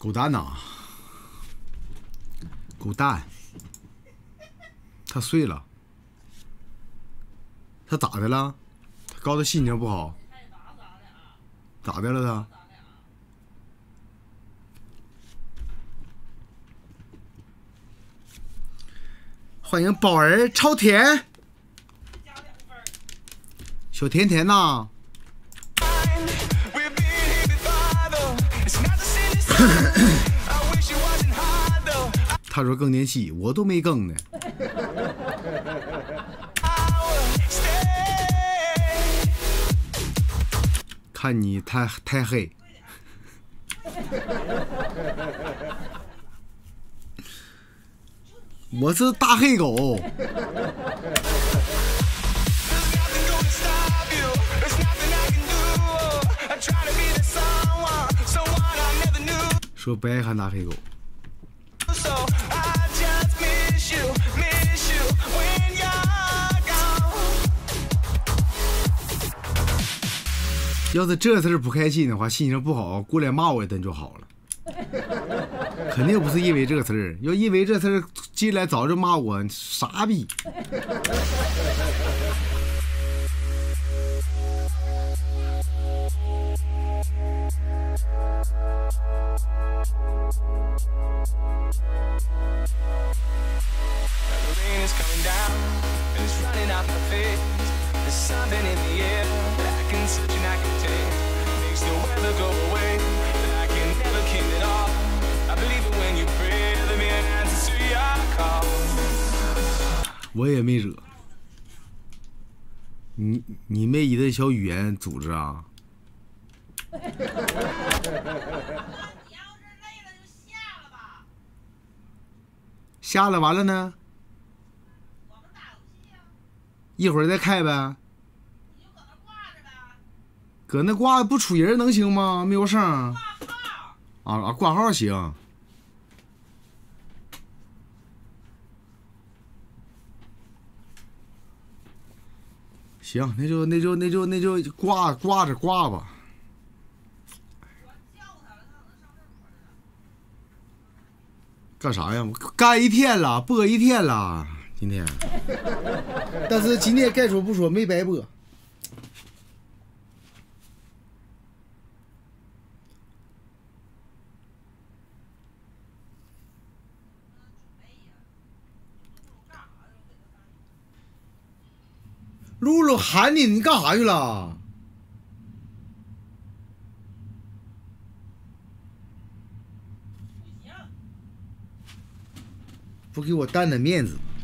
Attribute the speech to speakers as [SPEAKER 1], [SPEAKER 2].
[SPEAKER 1] 狗蛋呐，狗蛋，他睡了，他咋的了？他告诉心情不好，咋的了他？欢迎宝儿超甜，小甜甜呐。他说更年期，我都没更呢。看你太黑。我是大黑狗。说不爱看大黑狗。要是这事不开心的话，心情不好，过来骂我一顿就好了。肯定不是因为这个事儿，要因为这事儿进来早就骂我傻逼。我也没惹你没一个小语言组织啊？你要是累了就下了吧。下了完了呢？我们打游戏啊。一会儿再开呗。你就搁那挂着呗。搁那挂不杵人能行吗？没有声。挂号。啊，挂号行。行，那就挂着挂吧。干啥呀？干一天了，播一天了，今天。但是今天该说不说，没白播。露露喊你，你干啥去了？不给我蛋的面子。